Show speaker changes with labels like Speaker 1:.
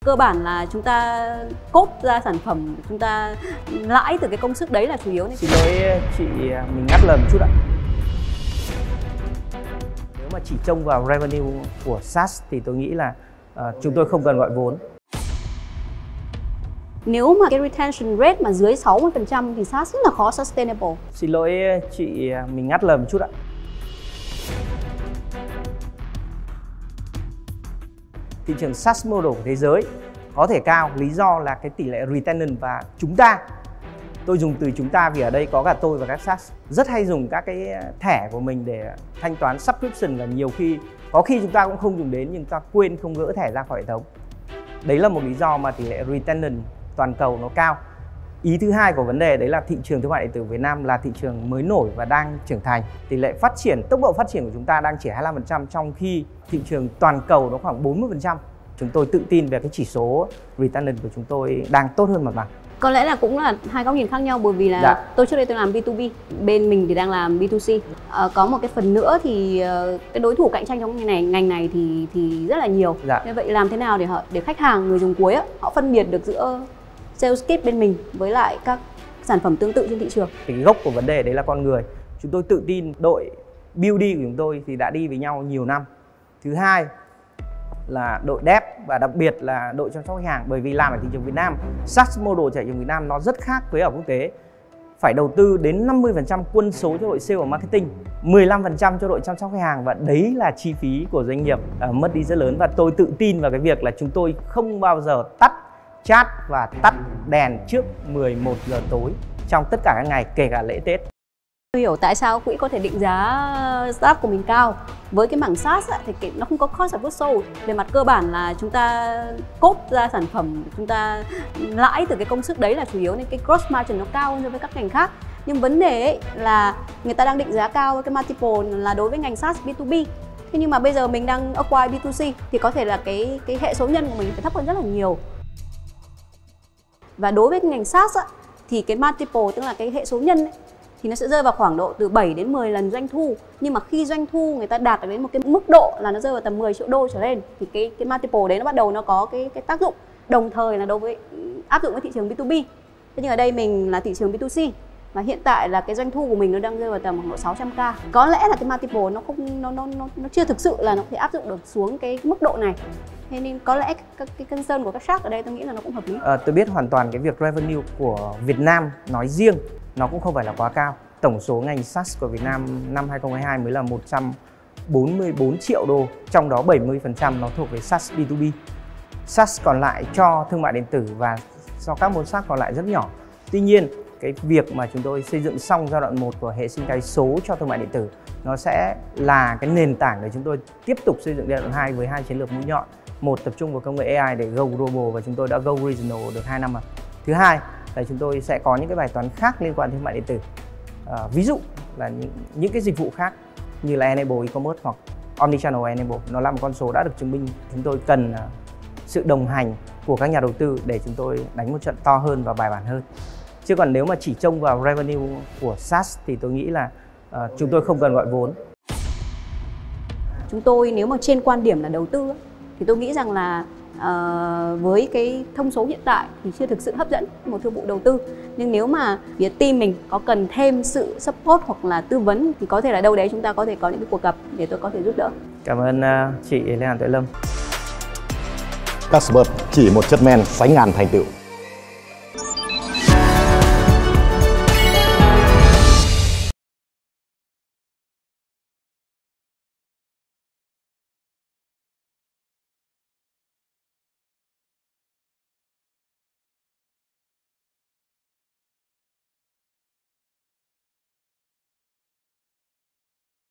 Speaker 1: cơ bản là chúng ta cốt ra sản phẩm, chúng ta lãi từ cái công sức đấy là chủ yếu.
Speaker 2: Xin lỗi chị, mình ngắt lời một chút ạ. Nếu mà chỉ trông vào revenue của SaaS thì tôi nghĩ là chúng tôi không cần gọi vốn.
Speaker 1: Nếu mà cái retention rate mà dưới 60% thì SaaS rất là khó sustainable.
Speaker 2: Xin lỗi chị, mình ngắt lời một chút ạ. Thị trường SaaS model của thế giới có thể cao, lý do là cái tỷ lệ retention và chúng ta, tôi dùng từ chúng ta vì ở đây có cả tôi và các SaaS, rất hay dùng các cái thẻ của mình để thanh toán subscription, và nhiều khi có khi chúng ta cũng không dùng đến nhưng chúng ta quên không gỡ thẻ ra khỏi hệ thống. Đấy là một lý do mà tỷ lệ retention toàn cầu nó cao. Ý thứ hai của vấn đề đấy là thị trường thương mại điện tử Việt Nam là thị trường mới nổi và đang trưởng thành. Tỷ lệ phát triển, tốc độ phát triển của chúng ta đang chỉ 25%, trong khi thị trường toàn cầu nó khoảng 40%. Chúng tôi tự tin về cái chỉ số retention của chúng tôi đang tốt hơn mặt bằng.
Speaker 1: Có lẽ là cũng là hai góc nhìn khác nhau, bởi vì là tôi trước đây tôi làm B2B, bên mình thì đang làm B2C. Có một cái phần nữa thì cái đối thủ cạnh tranh trong ngành này thì rất là nhiều. Như vậy làm thế nào để khách hàng, người dùng cuối họ phân biệt được giữa sales kit bên mình với lại các sản phẩm tương tự trên thị trường.
Speaker 2: Cái gốc của vấn đề đấy là con người. Chúng tôi tự tin đội BD của chúng tôi thì đã đi với nhau nhiều năm. Thứ hai là đội dev và đặc biệt là đội chăm sóc khách hàng, bởi vì làm ở thị trường Việt Nam, SaaS model chạy trường Việt Nam nó rất khác với ở quốc tế. Phải đầu tư đến 50% quân số cho đội sale và marketing, 15% cho đội chăm sóc khách hàng, và đấy là chi phí của doanh nghiệp mất đi rất lớn. Và tôi tự tin vào cái việc là chúng tôi không bao giờ tắt chat và tắt đèn trước 11 giờ tối trong tất cả các ngày, kể cả lễ Tết.
Speaker 1: Tôi hiểu tại sao quỹ có thể định giá startup của mình cao. Với cái mảng SaaS thì nó không có cost of goods sold. Về mặt cơ bản là chúng ta cốt ra sản phẩm, chúng ta lãi từ cái công sức đấy là chủ yếu, nên cái gross margin nó cao hơn so với các ngành khác. Nhưng vấn đề ấy là người ta đang định giá cao với cái multiple là đối với ngành SaaS B2B. Thế nhưng mà bây giờ mình đang acquire B2C thì có thể là cái hệ số nhân của mình phải thấp hơn rất là nhiều. Và đối với ngành SaaS thì cái multiple, tức là cái hệ số nhân ấy, thì nó sẽ rơi vào khoảng độ từ 7 đến 10 lần doanh thu. Nhưng mà khi doanh thu người ta đạt đến một cái mức độ là nó rơi vào tầm 10 triệu đô trở lên thì cái multiple đấy nó bắt đầu nó có cái tác dụng, đồng thời là đối với áp dụng với thị trường B2B. Thế nhưng ở đây mình là thị trường B2C và hiện tại là cái doanh thu của mình nó đang rơi vào tầm khoảng độ 600k. Có lẽ là cái multiple nó chưa thực sự là nó có thể áp dụng được xuống cái mức độ này. Thế nên có lẽ cái concern của các shark ở đây tôi nghĩ là nó cũng hợp lý.
Speaker 2: Tôi biết hoàn toàn cái việc revenue của Việt Nam nói riêng nó cũng không phải là quá cao. Tổng số ngành SaaS của Việt Nam năm 2022 mới là 144 triệu đô, trong đó 70% nó thuộc về SaaS B2B. SaaS còn lại cho thương mại điện tử và do các môn SaaS còn lại rất nhỏ. Tuy nhiên, cái việc mà chúng tôi xây dựng xong giai đoạn 1 của hệ sinh thái số cho thương mại điện tử nó sẽ là cái nền tảng để chúng tôi tiếp tục xây dựng giai đoạn 2 với hai chiến lược mũi nhọn. Một, tập trung vào công nghệ AI để go global và chúng tôi đã go regional được 2 năm rồi. Thứ hai là chúng tôi sẽ có những cái bài toán khác liên quan đến thương mại điện tử. Ví dụ là những cái dịch vụ khác như là enable e-commerce hoặc omnichannel enable, nó là một con số đã được chứng minh. Chúng tôi cần sự đồng hành của các nhà đầu tư để chúng tôi đánh một trận to hơn và bài bản hơn. Chứ còn nếu mà chỉ trông vào revenue của SaaS thì tôi nghĩ là chúng tôi không cần gọi vốn.
Speaker 1: Chúng tôi nếu mà trên quan điểm là đầu tư thì tôi nghĩ rằng là với cái thông số hiện tại thì chưa thực sự hấp dẫn một thương vụ đầu tư. Nhưng nếu mà phía team mình có cần thêm sự support hoặc là tư vấn thì có thể là đâu đấy chúng ta có thể có những cái cuộc gặp để tôi có thể giúp đỡ.
Speaker 2: Cảm ơn chị Lê Hàn Tuệ Lâm.
Speaker 3: Casper chỉ một chất men sánh ngàn thành tựu.